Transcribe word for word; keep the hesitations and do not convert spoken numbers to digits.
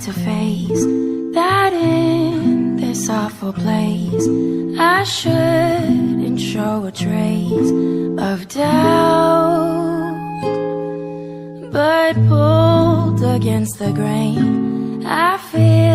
to face that in this awful place I shouldn't show a trace of doubt. But pulled against the grain, I feel